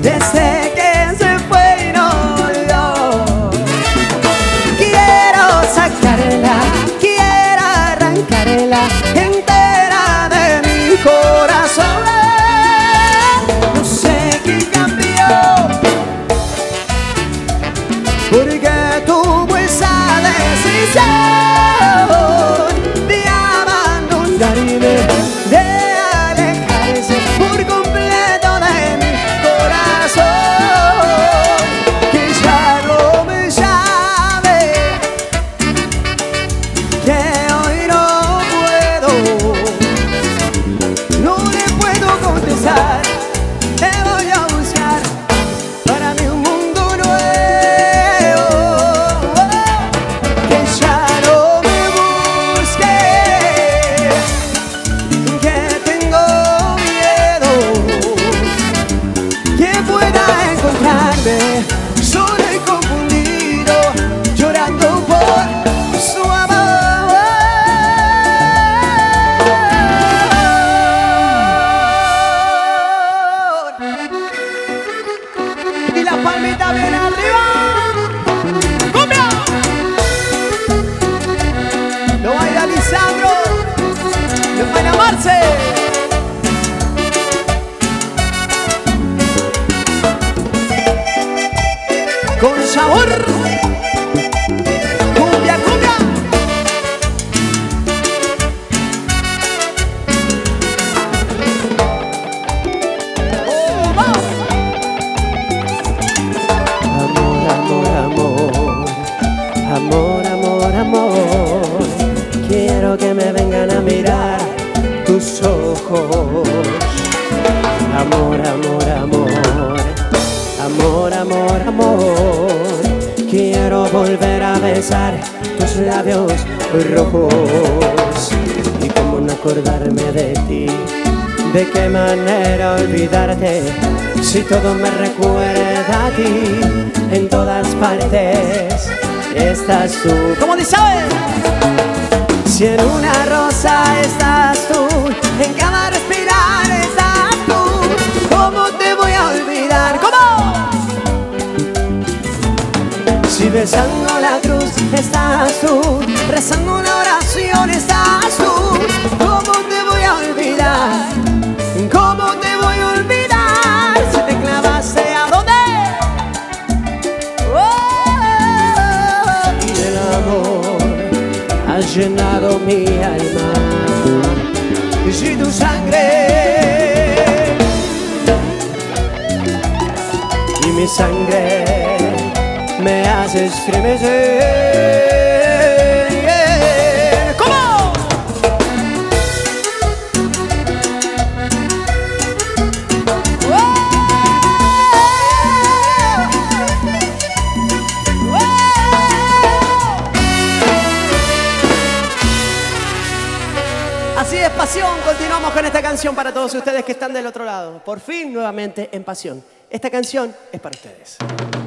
desde que se fue y no volvió. Quiero sacarla, quiero arrancarla entera de mi corazón. No sé qué cambió, porque tuvo esa decisión de abandonarme, de alejarse por completo de mi corazón, que ya no me llame, que hoy no puedo, no le puedo contestar. Te voy a buscar para mí un mundo nuevo, que ya no me busques, que tengo miedo, que pueda encontrarme solo y confundido, llorando por su amor. Y la palmita bien arriba. ¡Cumbia! Lo baila Lisandro, lo baila Marce. Con sabor. Cumbia, cumbia. Oh, vamos. Amor, amor, amor, quiero que me vengan a mirar tus ojos. Amor, amor, amor, amor, amor, amor, quiero volver a besar tus labios rojos. Y cómo no acordarme de ti, de qué manera olvidarte, si todo me recuerda a ti, en todas partes estás tú. ¿Cómo dice? Si en una rosa estás tú, En cada respirar estás tú. ¿Cómo te voy a olvidar? ¿Cómo? si besando la cruz estás tú, Rezando una oración estás tú. ¿Cómo te voy a olvidar? ¿Cómo te voy a olvidar? Si te clavaste a dónde? y el amor has llenado mi alma. Y si tu sangre Y mi sangre me hace estremecer. ¿Cómo? Así es, pasión. Continuamos con esta canción para todos ustedes que están del otro lado. Por fin, nuevamente en Pasión. Esta canción es para ustedes.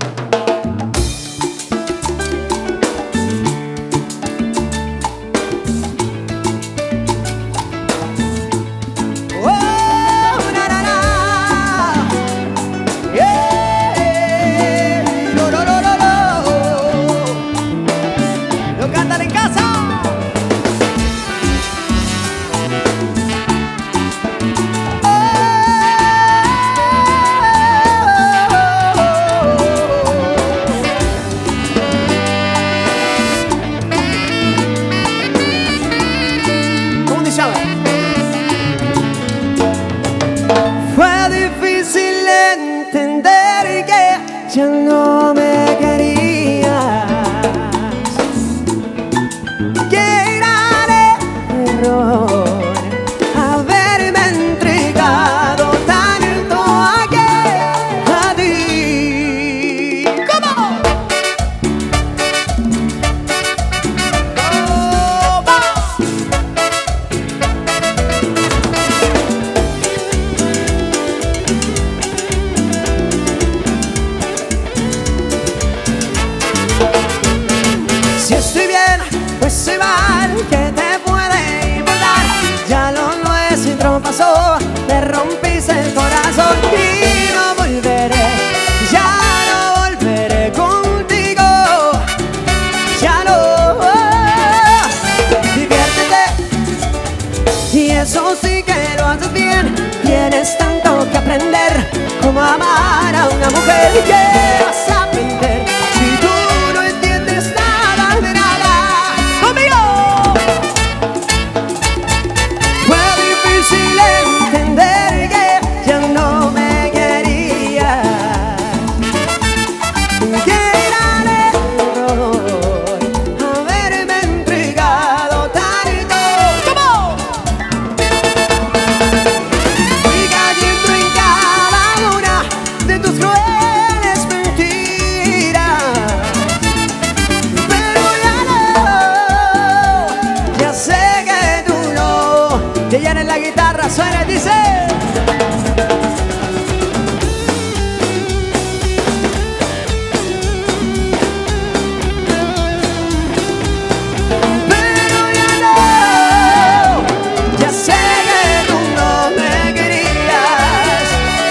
Lo cantan en casa. ¿Cómo dice ahora? Fue difícil entender que ya no me querías, que era error haberme entregado tanto a ti. ¿Cómo? aprender cómo amar a una mujer. ¿Y qué vas a aprender si tú no entiendes nada de nada? ¡Conmigo! Fue difícil entender que ya no me quería, que era error haberme entregado tanto. ¿Cómo? Fui cayendo en cada una de tus crueles mentiras, pero ya sé que tú no. Y ella en la guitarra suena y dice: pero ya no, ya sé que tú no me querías.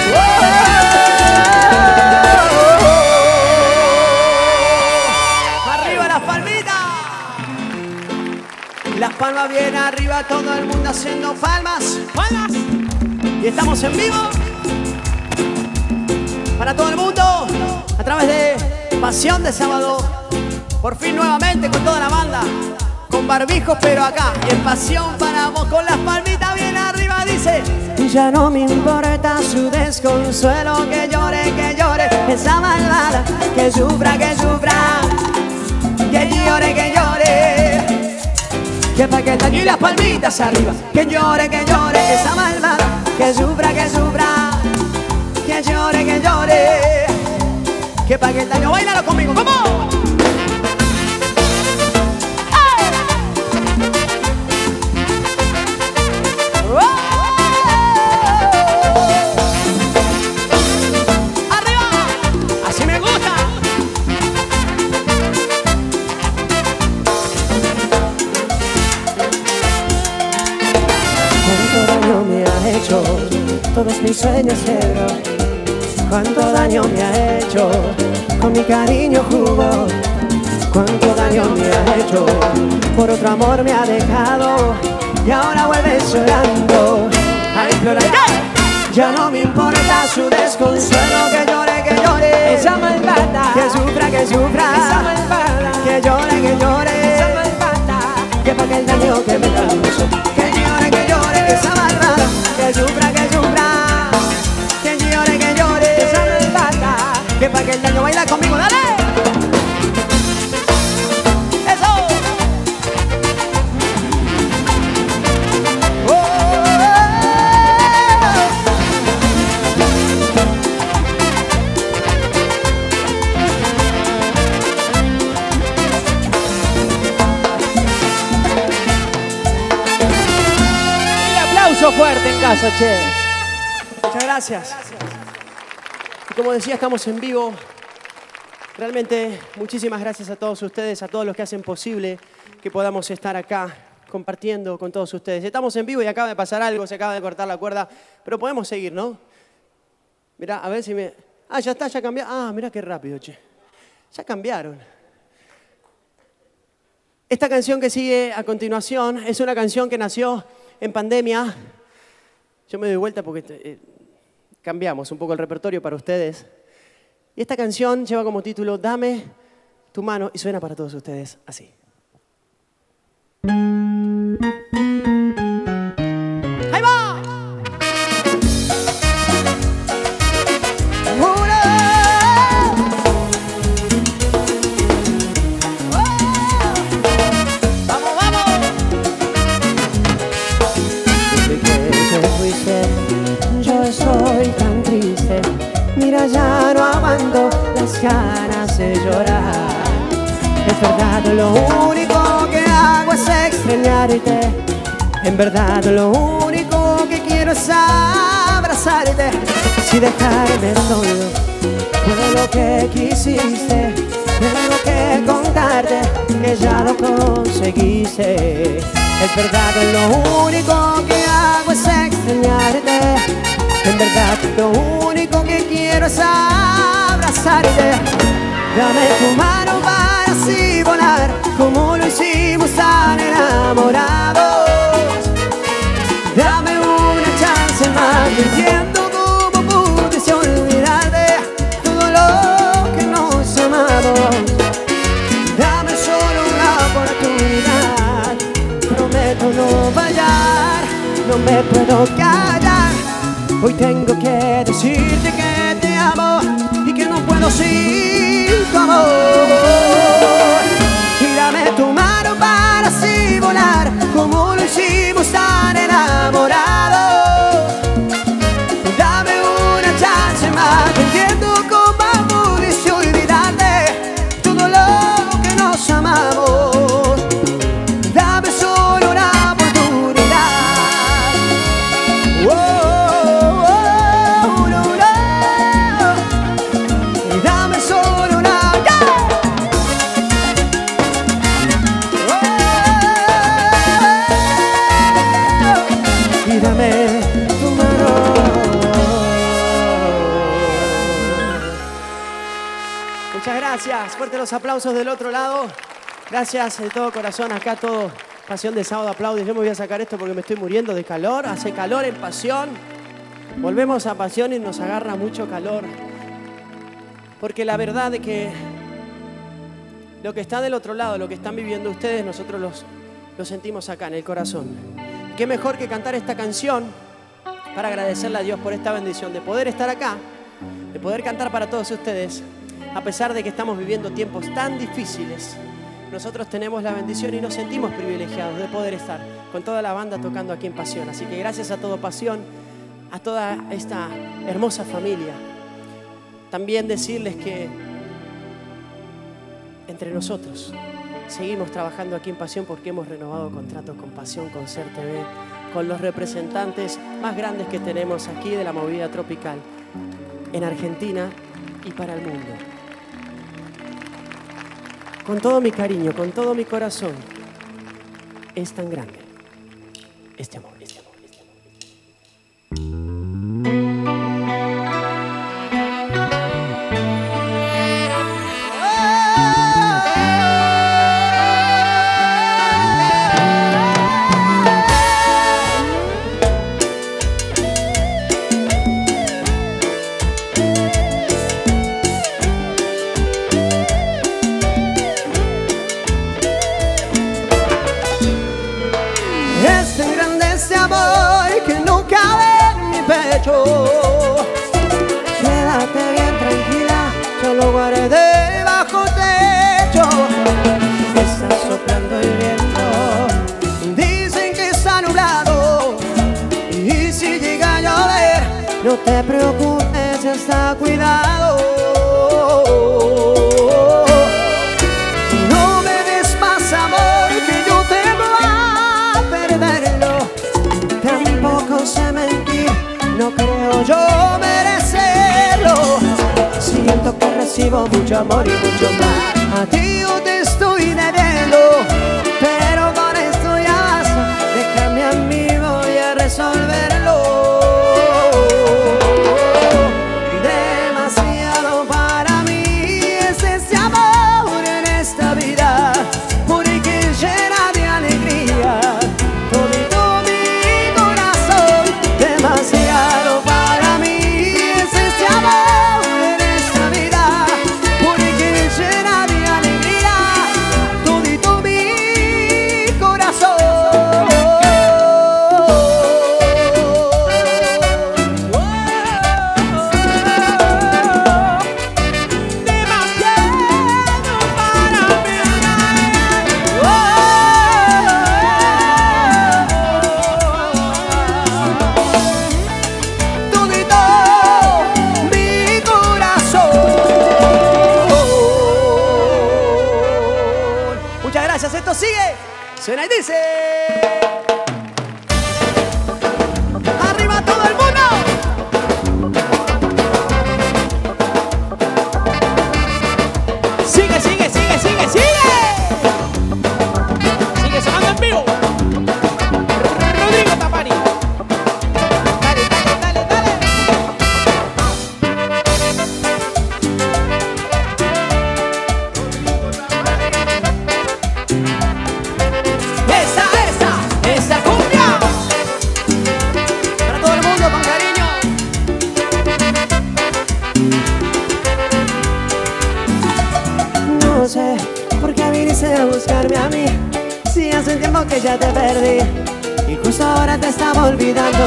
Arriba las palmitas. Las palmas bien arriba, todo el mundo haciendo palmas. ¡Palmas! Y estamos en vivo para todo el mundo a través de Pasión de Sábado. Por fin nuevamente con toda la banda, con barbijos pero acá. Y en Pasión paramos con las palmitas bien arriba, dice: ya no me importa su desconsuelo, que llore, esa malvada, que sufra, que llore, que pa' que daño. Y las palmitas arriba, que llore, esa malvada, que sufra, que llore, que pa' que daño. Báilalo conmigo, ¿cómo? Todos mis sueños cero, cuánto daño me ha hecho, con mi cariño jugó, cuánto daño me ha hecho, por otro amor me ha dejado, y ahora vuelve llorando a implorar. Ya no me importa su desconsuelo, que llore, esa malvada, que sufra, esa malvada, que llore, esa malvada, que pa' que el daño que me causó, que llore, esa malvada, que sufra, que llore, esa malvada, que pa' que el daño. Baila conmigo, dale. Eso. Fuerte en casa, che. Muchas gracias. Y como decía, estamos en vivo. Realmente muchísimas gracias a todos ustedes, a todos los que hacen posible que podamos estar acá compartiendo con todos ustedes. Estamos en vivo y acaba de pasar algo, se acaba de cortar la cuerda, pero podemos seguir, ¿no? Mirá, a ver si me... Ah, ya está, ya cambiaron. Ah, mirá qué rápido, che. Ya cambiaron. Esta canción que sigue a continuación es una canción que nació en pandemia. Yo me doy vuelta porque cambiamos un poco el repertorio para ustedes. Y esta canción lleva como título Dame tu mano y suena para todos ustedes así. ¡Ahí va! ¡Vamos, vamos! Desde que te fuiste, yo estoy tan triste. Mira, ya no aguanto las ganas de llorar. Es verdad, lo único que hago es extrañarte. En verdad, lo único que quiero es abrazarte. Si dejarme solo fue lo que quisiste, tengo que contarte que ya lo conseguiste. Es verdad, lo único que hago es extrañarte. En verdad, lo único que quiero es abrazarte. Dame tu mano para así volar, como lo hicimos tan enamorados. Dame una chance más, no entiendo cómo puedo callar. Hoy tengo que decirte que te amo y que no puedo sin tu amor. Y dame tu mano para así volar como lo hicimos tan enamorados. Dame una chance más, entiendo cómo vamos y olvidarte todo lo que nos amamos. Dame solo una oportunidad. Oh, oh, oh, no, no. Y dame solo una. Y dame tu mano. Muchas gracias, fuertes los aplausos del otro lado. Gracias de todo corazón, acá todo Pasión de Sábado aplaude. Yo me voy a sacar esto porque me estoy muriendo de calor. Hace calor en Pasión. Volvemos a Pasión y nos agarra mucho calor. Porque la verdad es que lo que está del otro lado, lo que están viviendo ustedes, nosotros lo sentimos acá en el corazón. Qué mejor que cantar esta canción para agradecerle a Dios por esta bendición de poder estar acá, de poder cantar para todos ustedes. A pesar de que estamos viviendo tiempos tan difíciles, nosotros tenemos la bendición y nos sentimos privilegiados de poder estar con toda la banda tocando aquí en Pasión. Así que gracias a todo Pasión, a toda esta hermosa familia. También decirles que entre nosotros seguimos trabajando aquí en Pasión porque hemos renovado contratos con Pasión, con Ser TV, con los representantes más grandes que tenemos aquí de la movida tropical en Argentina y para el mundo. Con todo mi cariño, con todo mi corazón, es tan grande este amor, este amor, este amor. Quédate bien tranquila, yo lo guardé bajo techo. Está soplando el viento, dicen que está nublado. Y si llega a llover, no te preocupes, ya está cuidado. No me des más amor, que yo temo a perderlo. Tampoco sé mentir, no creo yo merecerlo. Siento que recibo mucho amor y mucho más. A ti yo te estoy debiendo, pero con esto ya basta. Déjame a mí, voy a resolverlo. Demasiado para mí es este amor en esta vida, porque llena de alegría todito mi corazón. Demasiado para mí es este amor en esta vida, porque llena de alegría todito mi corazón. Muchas gracias, esto sigue, suena y dice. ¡Arriba todo el mundo! ¡Sigue, sigue, sigue, sigue, sigue! ¡Sigue sonando en vivo! Rodrigo Tapani. Dale, dale, dale, dale. Esa cumbia para todo el mundo con cariño. No sé por qué viniste a buscarme a mí, si hace tiempo que ya te perdí. Y pues ahora te estaba olvidando.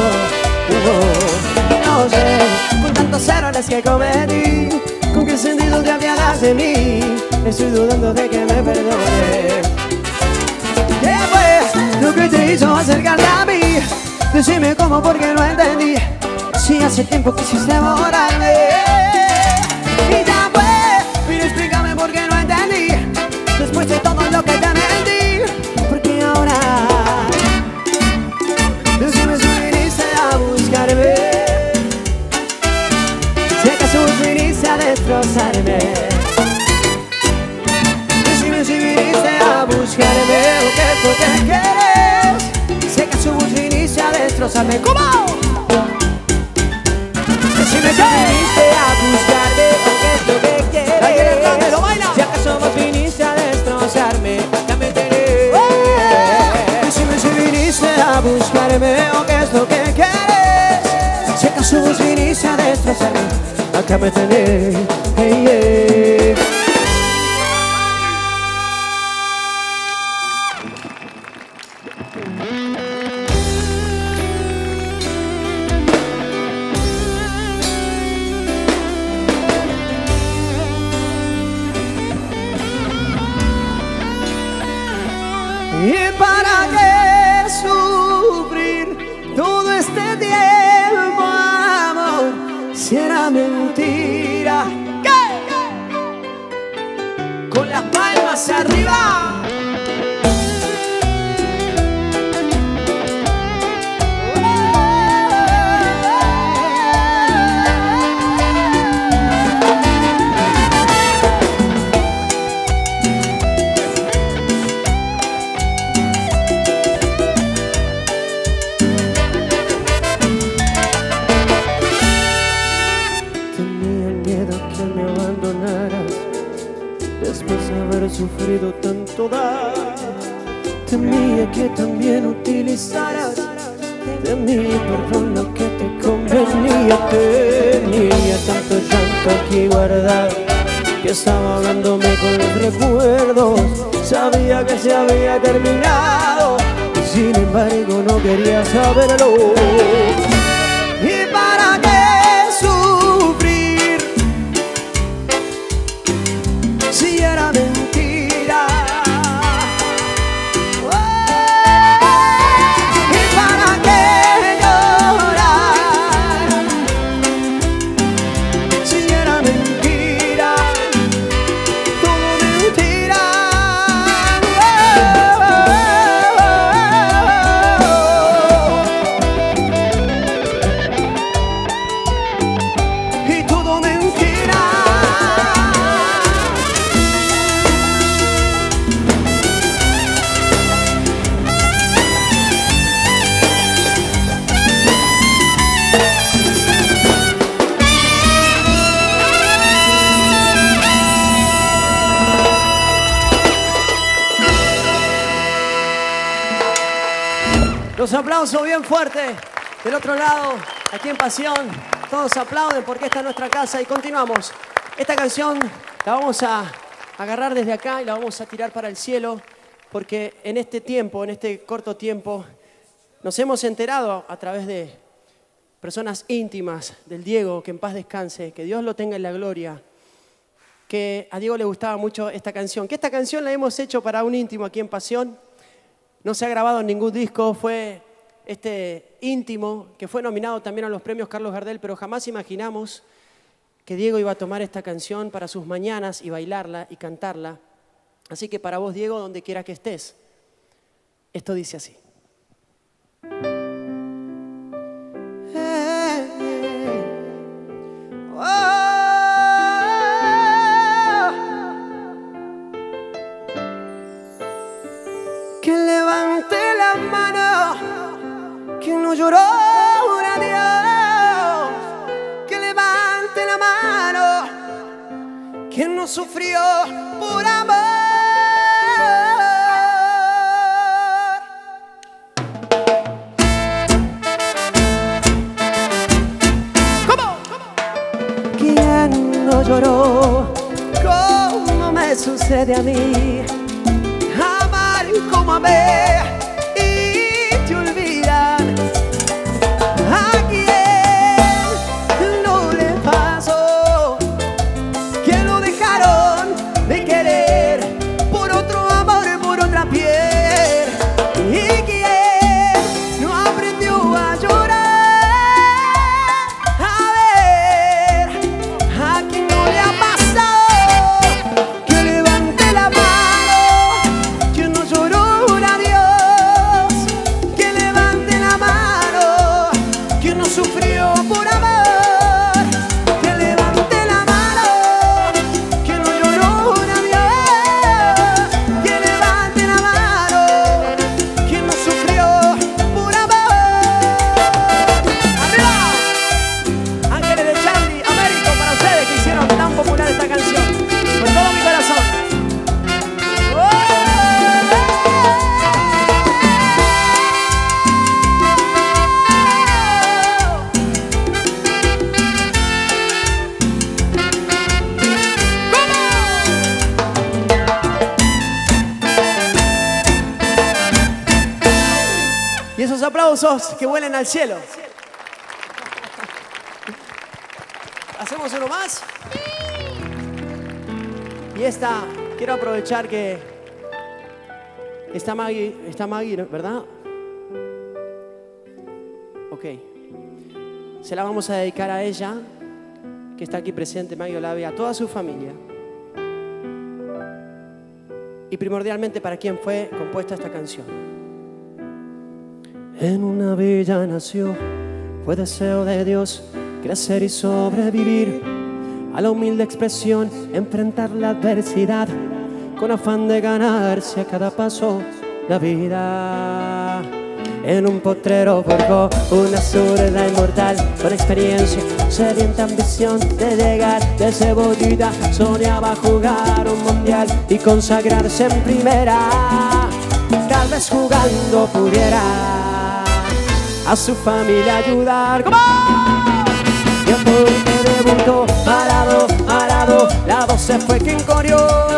No sé, con tantos errores que cometí, con qué sentido te apiadas de mí. Estoy dudando de que me perdone. ¿Qué fue lo que te hizo acercarte a mí? Decime cómo, porque no entendí. Si hace tiempo quisiste borrarme. Y ya fue, mira, explícame por qué no entendí. Después de todo lo que te mentí, porque ahora decime si viniste a buscarme. Si acaso viniste a destrozarme. Decime si viniste a buscarme o qué es lo que quieres. Si acaso viniste a destrozarme. ¿Cómo? Decime si viniste a buscarme o qué es lo que quieres. Si acaso vos viniste a destrozarme, acá me tenés. Decime si viniste a buscarme o qué es lo que quieres. Si acaso vos viniste a destrozarme, acá me tenés. Hey, hey. ¿Y para qué sufrir todo este tiempo, amor? Si era mentira. ¿Qué? Con las palmas arriba. Sufrido tanto dar, temía que también utilizaras de mí perdón lo que te convenía. Tenía tanto llanto aquí guardado que estaba ahogándome con los recuerdos. Sabía que se había terminado y sin embargo no quería saberlo. ¿Y para qué sufrir si era mentira? Los aplausos bien fuertes del otro lado, aquí en Pasión. Todos aplauden porque esta es nuestra casa y continuamos. Esta canción la vamos a agarrar desde acá y la vamos a tirar para el cielo porque en este tiempo, en este corto tiempo, nos hemos enterado a través de personas íntimas del Diego, que en paz descanse, que Dios lo tenga en la gloria, que a Diego le gustaba mucho esta canción, que esta canción la hemos hecho para un íntimo aquí en Pasión. No se ha grabado en ningún disco, fue este íntimo que fue nominado también a los premios Carlos Gardel, pero jamás imaginamos que Diego iba a tomar esta canción para sus mañanas y bailarla y cantarla. Así que para vos, Diego, donde quiera que estés, esto dice así. Que levante la mano, que no lloró un adiós. Que levante la mano, que no sufrió por amor. ¿Cómo? ¿Quién no lloró como me sucede a mí? Como amé y te olvidas. aplausos que vuelen al cielo. ¿Hacemos uno más? Y esta, quiero aprovechar que está Maggie, ¿verdad? Ok. Se la vamos a dedicar a ella, que está aquí presente, Maggie Olave, a toda su familia. Y primordialmente para quien fue compuesta esta canción. En una villa nació, fue deseo de Dios crecer y sobrevivir a la humilde expresión, enfrentar la adversidad con afán de ganarse a cada paso la vida. En un potrero forjó una zurda inmortal con experiencia, sedienta ambición de llegar de cebollita. Soñaba jugar un mundial y consagrarse en primera. Tal vez jugando pudiera a su familia ayudar. ¡Cómo! Y porque debutó Marado, la voz se fue quien corrió.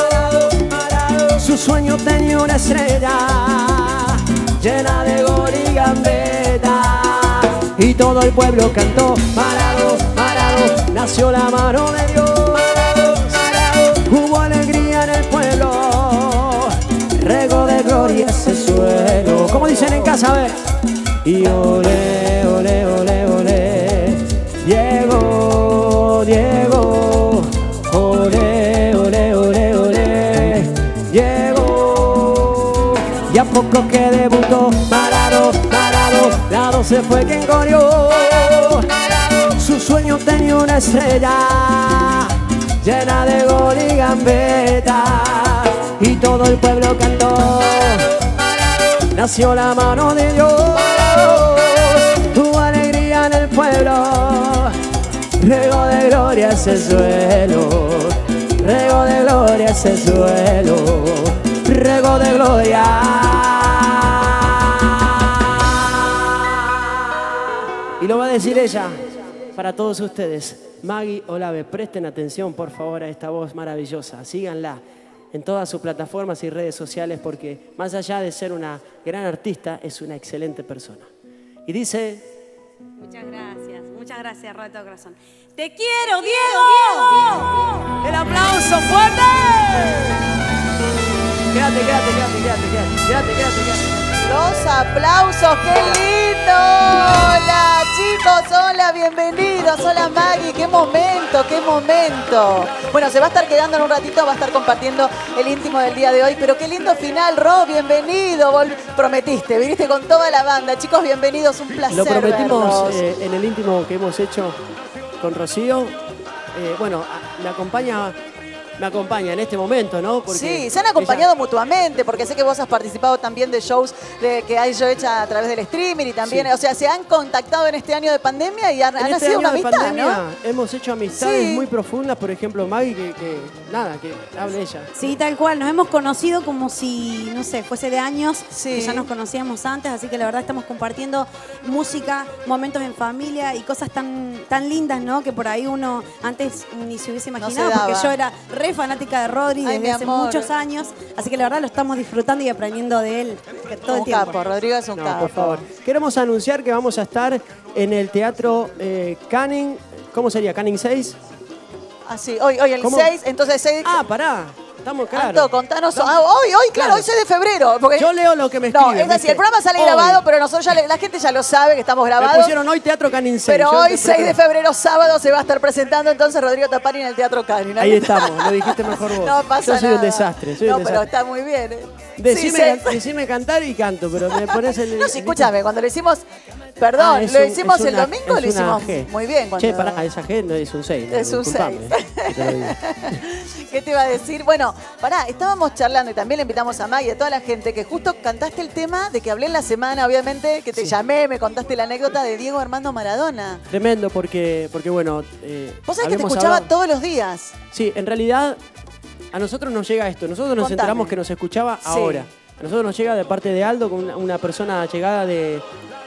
Su sueño tenía una estrella llena de gol y gambeta, y todo el pueblo cantó Marado, nació la mano de Dios. Hubo alegría en el pueblo, regó de gloria ese suelo. Como dicen en casa, a ver. Y ole, ole, ole, ole, Diego, Diego, ole, ole, ole, ole, Diego. Y a poco que debutó Marado, la 12 fue quien corrió. Su sueño tenía una estrella llena de gol y gambeta, y todo el pueblo cantó. Nació la mano de Dios, tuvo alegría en el pueblo, regó de gloria ese suelo, regó de gloria ese suelo, regó de gloria. Y lo va a decir ella para todos ustedes. Maggie Olave, presten atención por favor a esta voz maravillosa, síganla en todas sus plataformas y redes sociales, porque más allá de ser una gran artista, es una excelente persona. Y dice... Muchas gracias, Roberto de corazón. ¡Te quiero, Diego! ¡El aplauso fuerte! Quédate. Los aplausos, qué lindo. Hola chicos, hola, bienvenidos. Hola Maggie, qué momento, qué momento. Bueno, se va a estar quedando en un ratito, va a estar compartiendo el íntimo del día de hoy, pero qué lindo final, Ro, bienvenido. Prometiste, viniste con toda la banda. Chicos, bienvenidos, un placer. Lo prometimos en el íntimo que hemos hecho con Rocío. Bueno, me acompaña en este momento, ¿no? Porque sí, se han acompañado mutuamente, porque sé que vos has participado también de shows que hay yo hecha a través del streaming y también, sí. O sea, se han contactado en este año de pandemia y han nacido una amistad, pandemia, ¿no? Hemos hecho amistades muy profundas, por ejemplo, Maggie, que hable ella. Sí, tal cual, nos hemos conocido como si, no sé, fuese de años, que ya nos conocíamos antes, así que la verdad estamos compartiendo música, momentos en familia y cosas tan lindas, ¿no? Que por ahí uno antes ni se hubiese imaginado, porque yo era re fanática de Rodri desde hace muchos años, así que la verdad lo estamos disfrutando y aprendiendo de él todo el tiempo. Capo, Rodrigo es un capo. Por favor. Queremos anunciar que vamos a estar en el Teatro Canning, ¿cómo sería? ¿Canning 6? Ah, sí, hoy el 6, entonces 6... Ah, pará. Estamos claros. Anto, contanos. Hoy, claro, hoy 6 de febrero. Porque... Yo leo lo que me escriben. No, es así, el programa sale grabado, pero nosotros la gente ya lo sabe que estamos grabados. Me pusieron hoy Teatro Canning 6. Pero hoy, 6 de febrero, sábado, se va a estar presentando entonces Rodrigo Tapari en el Teatro Canning. Ahí estamos, lo dijiste mejor vos. No pasa nada. Yo soy un desastre. Pero está muy bien. Decime cantar y canto, pero me pones el... No, sí, escúchame, cuando lo hicimos... Perdón, lo hicimos el domingo, lo hicimos muy bien. Che, pará, esa G no es un 6. Es un 6. ¿Qué te iba a decir? Bueno, pará, estábamos charlando y también le invitamos a Maggie y a toda la gente que justo cantaste el tema de que hablé en la semana, obviamente, que te llamé, me contaste la anécdota de Diego Armando Maradona. Tremendo, porque bueno... Vos sabés que te escuchaba todos los días. Sí, en realidad a nosotros nos llega esto. Nosotros nos enteramos que nos escuchaba ahora. A nosotros nos llega de parte de Aldo, con una persona llegada de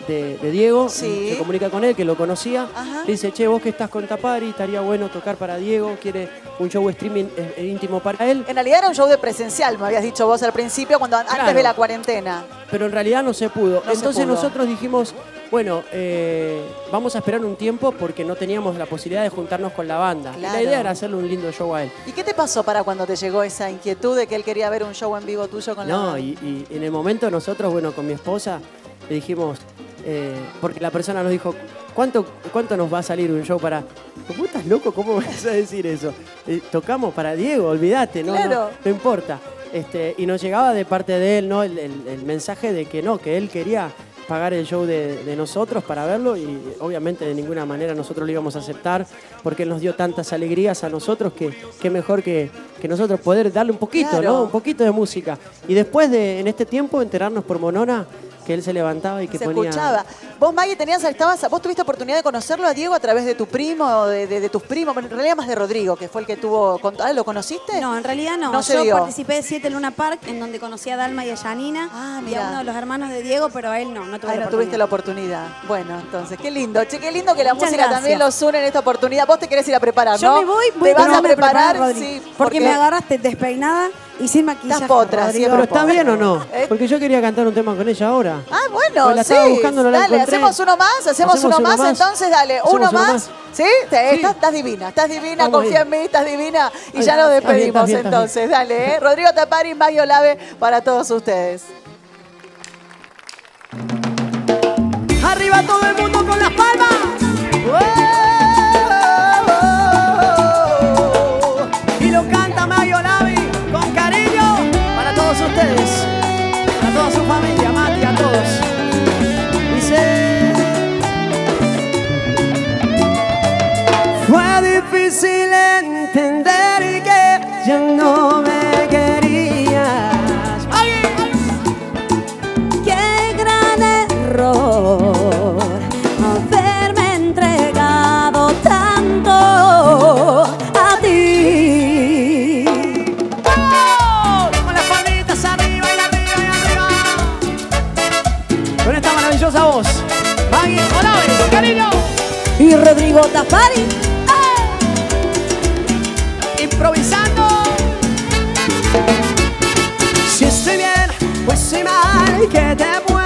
de Diego, Sí. se comunica con él, que lo conocía. Ajá. Le dice, che, vos que estás con Tapari, estaría bueno tocar para Diego, quiere un show streaming íntimo para él. En realidad era un show de presencial, me habías dicho vos al principio, antes Claro. de la cuarentena. Pero en realidad no se pudo. No se Entonces pudo. nosotros dijimos, bueno, vamos a esperar un tiempo porque no teníamos la posibilidad de juntarnos con la banda. Y Claro. la idea era hacerle un lindo show a él. ¿Y qué te pasó para cuando te llegó esa inquietud de que él quería ver un show en vivo tuyo con la No, banda? y en el momento nosotros, bueno, con mi esposa, le dijimos, porque la persona nos dijo, ¿cuánto nos va a salir un show para...? ¿Vos estás loco? ¿Cómo me vas a decir eso? Tocamos para Diego, olvídate, Claro. no importa. Y nos llegaba de parte de él, ¿no? El mensaje de que no, que él quería pagar el show de nosotros para verlo y obviamente de ninguna manera nosotros lo íbamos a aceptar porque él nos dio tantas alegrías a nosotros que mejor que nosotros poder darle un poquito, Claro. ¿no? Un poquito de música. Y después de, en este tiempo, enterarnos por Monona que él se levantaba y que Se ponía... escuchaba. Vos, Maggie, vos tuviste oportunidad de conocerlo a Diego a través de tu primo o de tus primos, bueno, en realidad más de Rodrigo, que fue el que tuvo... ¿Lo conociste? No, en realidad no. No se Yo dio. participé de 7 Luna Park, en donde conocí a Dalma y a Janina, Ah, y mirá. a uno de los hermanos de Diego, pero a él no tuve Ay, la no tuviste oportunidad. la oportunidad. Bueno, entonces, qué lindo. Che, qué lindo que la Muchas música gracias. también los une en esta oportunidad. Vos te querés ir a preparar, Yo ¿no? me voy ¿Te vas a irme preparar? Rodri, Sí, porque me agarraste despeinada y sin maquillaje. Estás potra, Rodrigo. siempre ¿Pero está bien o no? ¿Eh? Porque yo quería cantar un tema con ella ahora. Ah, bueno, Pues la sí. estaba buscando, no la Dale, encontré. hacemos uno más, hacemos uno más, entonces dale, Hacemos uno uno más. más. ¿Sí? Estás divina, Vamos confía ahí. en mí, estás divina. Y Ahí ya está. nos Está bien, despedimos está bien, está entonces, dale, ¿eh? Rodrigo Tapari, Maggie Olave para todos ustedes. ¡Arriba todo el mundo con las palmas! Y lo canta Mayo Lavi con cariño para todos ustedes, para toda su familia, Mati, a todos. Dice: fue difícil entender que ya no me querías. Qué gran error haberme entregado tanto a ti. ¡Vamos! Con las palmitas arriba y arriba y arriba. Con esta maravillosa voz, Maggie Olave, con cariño. Y Rodrigo Tapari. Improvisando. Si estoy bien, pues estoy mal, ¿qué te puedo